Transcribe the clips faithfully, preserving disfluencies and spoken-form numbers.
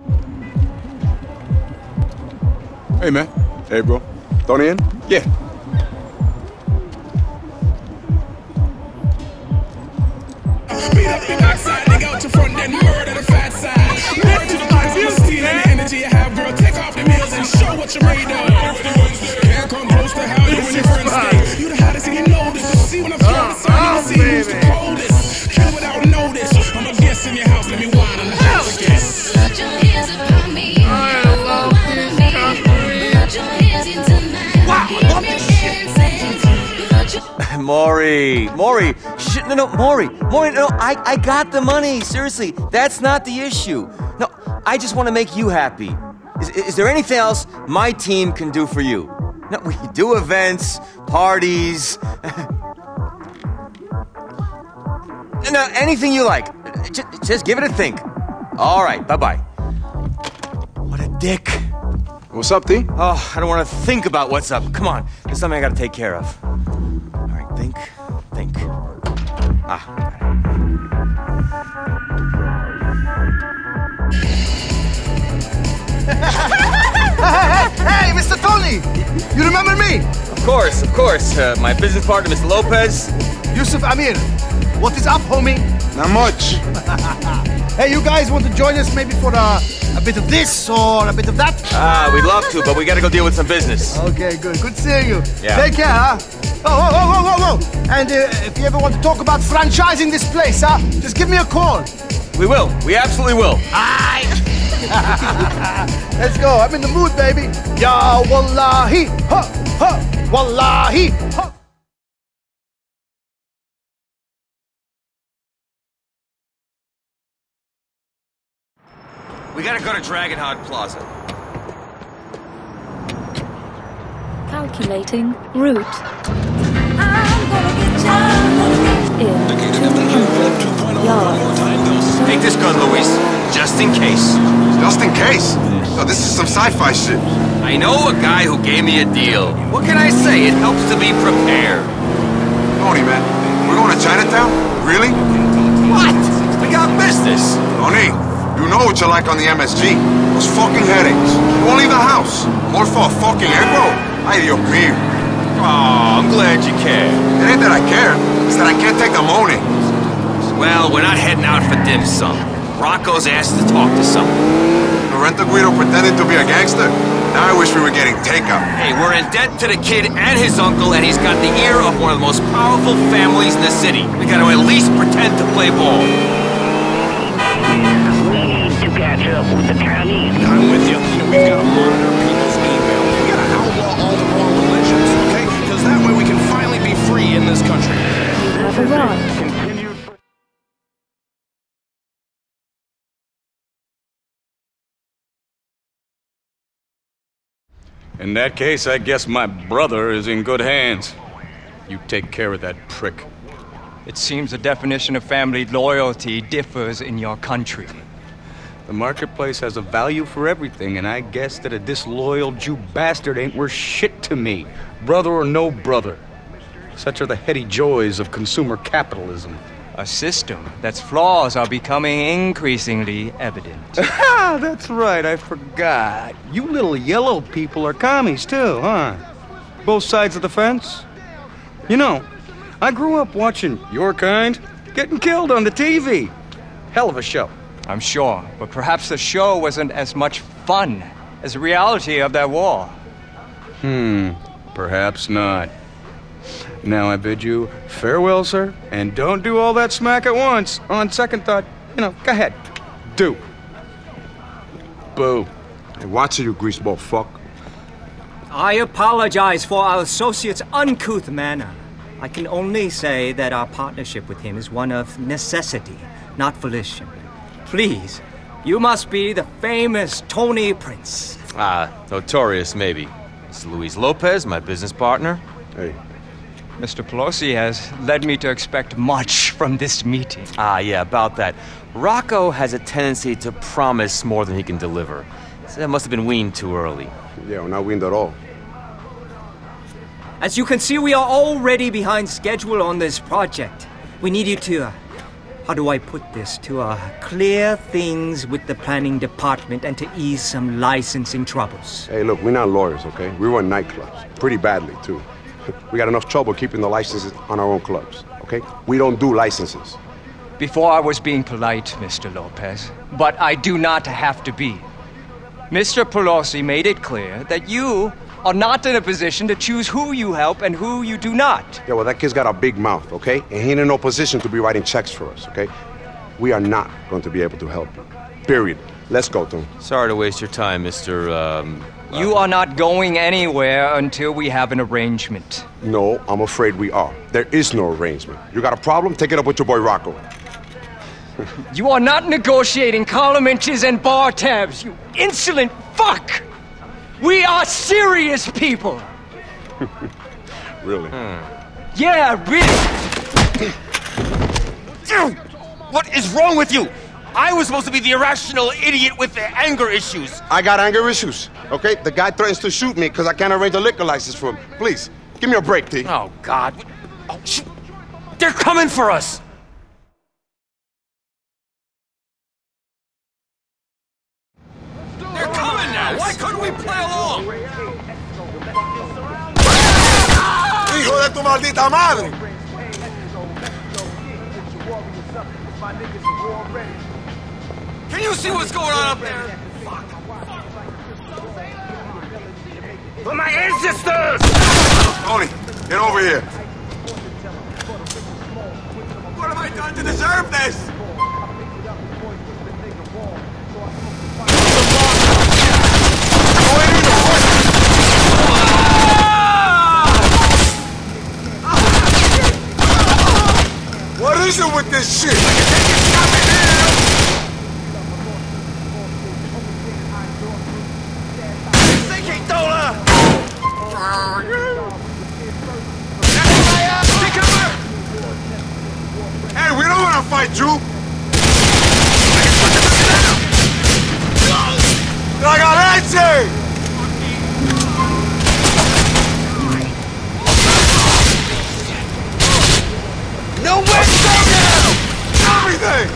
Hey, man. Hey, bro. Tony in? Yeah. Beat up the backside, dig out your front, then murder the fat side. Word to the boys, I'm stealing the energy you have, girl. Take off the meals and show what you're made of. Can't come close to how you and your friends stay. You the hottest and you know this. Just see when I throw the sun, you see who's the coldest. Kill without notice. I'm a guest in your house, let me whine on the house guest. Put your hands upon me. I love this country. Put your hands into mine. Wow, I love this shit. Maury, Maury, shit, no, no, Maury, Maury, no, I, I got the money, seriously, that's not the issue. No, I just want to make you happy. Is, is there anything else my team can do for you? No, we do events, parties, no, anything you like. Just, just give it a think. All right, bye-bye. What a dick. What's up, T? Oh, I don't want to think about what's up. Come on, there's something I gotta take care of. All right, think, think. Ah. Hey, Mister Tony! You remember me? Of course, of course. Uh, my business partner, Mister Lopez. Yusuf Amir. What is up, homie? Not much. Hey, you guys want to join us maybe for a, a bit of this or a bit of that? Ah, we'd love to, but we gotta go deal with some business. Okay, good. Good seeing you. Yeah. Take care, huh? Oh, whoa, whoa, whoa, whoa, whoa. And uh, if you ever want to talk about franchising this place, huh? Just give me a call. We will. We absolutely will. Aye. Let's go. I'm in the mood, baby. Ya wallahi. Ha, ha. Wallahi. Ha. We gotta go to Dragonheart Plaza. Calculating route. In two hundred yards. Take this gun, Luis, just in case. Just in case? Yo, this is some sci-fi shit. I know a guy who gave me a deal. What can I say? It helps to be prepared. Tony, man, we're going to Chinatown? Really? What? We got business. Tony, you know what you're like on the M S G. Those fucking headaches. You won't leave the house. More for a fucking echo. Ay, Dios mío. Oh, I'm glad you care. It ain't that I care. It's that I can't take the money. Well, we're not heading out for dim sum. Rocco's asked to talk to someone. Lorenzo Guido pretending to be a gangster? Now I wish we were getting takeout. Hey, we're in debt to the kid and his uncle, and he's got the ear of one of the most powerful families in the city. We gotta at least pretend to play ball. To catch up with the Chinese. I'm with you. You know, we've got to monitor people's email. We got to outlaw all the wrong religions, okay? Because that way we can finally be free in this country. You have arrived. In that case, I guess my brother is in good hands. You take care of that prick. It seems the definition of family loyalty differs in your country. The marketplace has a value for everything, and I guess that a disloyal Jew bastard ain't worth shit to me, brother or no brother. Such are the heady joys of consumer capitalism. A system that's flaws are becoming increasingly evident. Ah, that's right, I forgot. You little yellow people are commies too, huh? Both sides of the fence? You know, I grew up watching your kind getting killed on the T V. Hell of a show. I'm sure, but perhaps the show wasn't as much fun as the reality of that war. Hmm, perhaps not. Now I bid you farewell, sir, and don't do all that smack at once. On second thought, you know, go ahead. Do. Boo. Hey, watch it, you greaseball fuck. I apologize for our associate's uncouth manner. I can only say that our partnership with him is one of necessity, not volition. Please, you must be the famous Tony Prince. Ah, notorious, maybe. This is Luis Lopez, my business partner. Hey. Mister Pelosi has led me to expect much from this meeting. Ah, yeah, about that. Rocco has a tendency to promise more than he can deliver. So that must have been weaned too early. Yeah, we're not weaned at all. As you can see, we are already behind schedule on this project. We need you to uh, how do I put this, to uh, clear things with the planning department and to ease some licensing troubles. Hey, look, we're not lawyers, okay? We run nightclubs, pretty badly, too. We got enough trouble keeping the licenses on our own clubs, okay? We don't do licenses. Before I was being polite, Mister Lopez, but I do not have to be. Mister Pelosi made it clear that you are not in a position to choose who you help and who you do not. Yeah, well, that kid's got a big mouth, okay? And he ain't in no position to be writing checks for us, okay? We are not going to be able to help you. Period. Let's go, Tom. Sorry to waste your time, Mister Um... You are not going anywhere until we have an arrangement. No, I'm afraid we are. There is no arrangement. You got a problem? Take it up with your boy Rocco. You are not negotiating column inches and bar tabs, you insolent fuck! We are serious people! Really? Hmm. Yeah, really! What is wrong with you? I was supposed to be the irrational idiot with the anger issues. I got anger issues, okay? The guy threatens to shoot me because I can't arrange a liquor license for him. Please, give me a break, T. Oh, God. Oh, shoot. They're coming for us! They're coming now! Why couldn't we play along? ¡Hijo de tu maldita madre! Can you see what's going on up there? For my ancestors! Tony, get over here. What have I done to deserve this? What is it with this shit? Hey, we don't want to fight you. Ragazzi! No way to go now! Everything!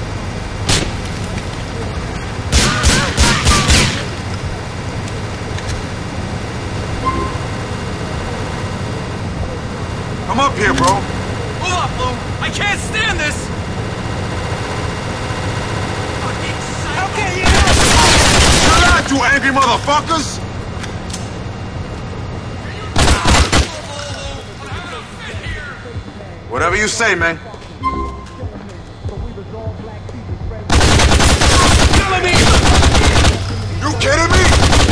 Come up here, bro. Move up, Lou. I can't stand this. Okay, yeah. Shut up, you angry motherfuckers! Whatever you say, man. You kidding me?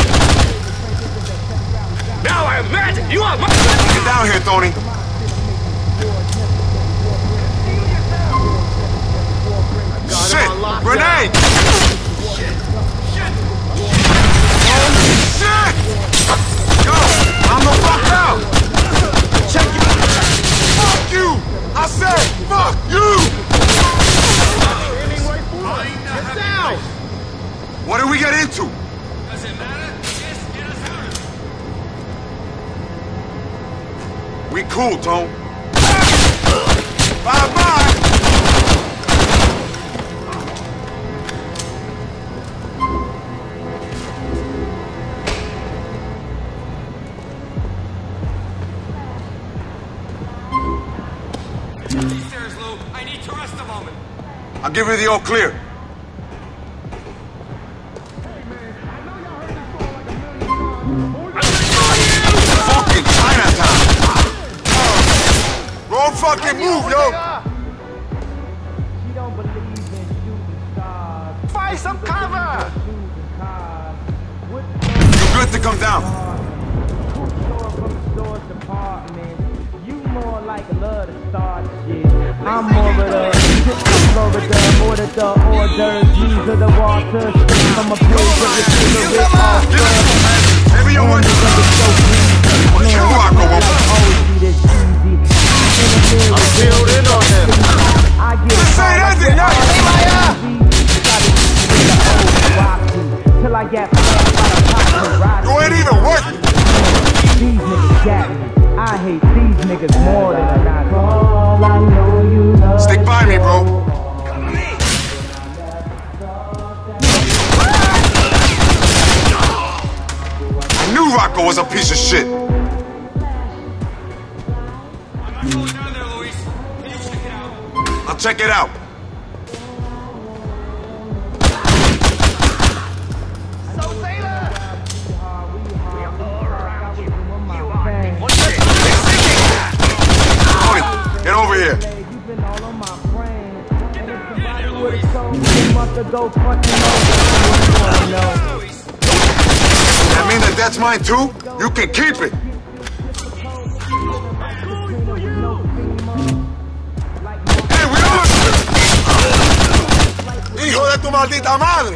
Now I imagine you are my... Get down here, Tony. Shit! Grenade! Shit! Shit! Yo! I'm the fuck out! Check it! Fuck you! I said, fuck you! Get down! What did we get into? Does it matter? Just get us out of here. We cool, Tone. Bye-bye! Stairs, Lou. I need to rest a moment. I'll give you the all clear. Fucking Chinatown! Wrong fucking move, yo! Find some cover! You good to come down? I'm more of the Florida, more of the orders, these are the waters, from a page of the cigarette offer. Maybe you want to kill Rocco. I'm filled in on him. I get Just say that, till I get back. You ain't even working. These niggas got me. I hate these niggas more than I got. All I know you love. Stick by me, bro. Rocco was a piece of shit. I'll check it out. Tony, get over here. That mean that that's mine too? You can keep it. Hey, we all... Hijo de tu maldita madre!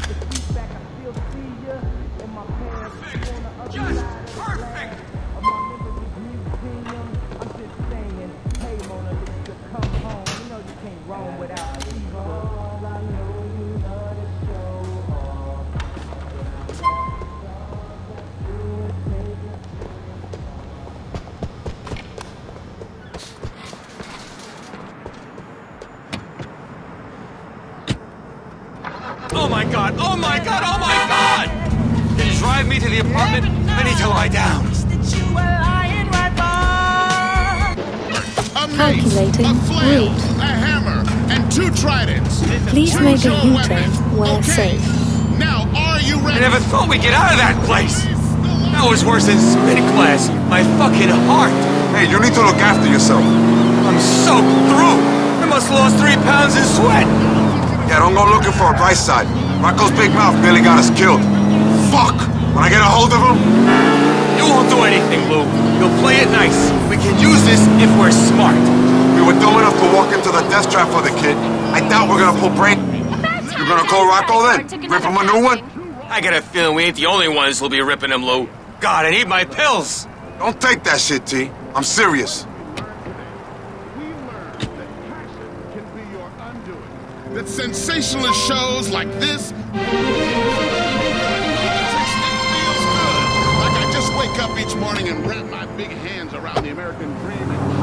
Oh my god, oh my god, oh my god! Drive me to the apartment, I need to lie down. Calculating route. A hammer, and two tridents. Please make a U-turn where safe. Now, are you ready? I never thought we'd get out of that place! That was worse than spin class. My fucking heart! Hey, you need to look after yourself. I'm so through! I must have lost three pounds in sweat! Yeah, don't go looking for a bright side. Rocco's big mouth nearly got us killed. Fuck! When I get a hold of him... You won't do anything, Lou. You'll play it nice. We can use this if we're smart. We were dumb enough to walk into the death trap for the kid. I doubt we're gonna pull break. You gonna call Rocco then? Rip him a new one? I got a feeling we ain't the only ones who'll be ripping him, Lou. God, I need my pills! Don't take that shit, T. I'm serious. That sensationalist shows like this feels good. Like I just wake up each morning and wrap my big hands around the American dream.